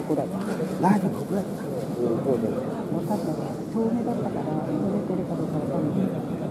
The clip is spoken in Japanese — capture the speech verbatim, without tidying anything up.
どこだった？ ラーメンここだった。 分かった。遠目だったから撮れてるかどうかわかんない。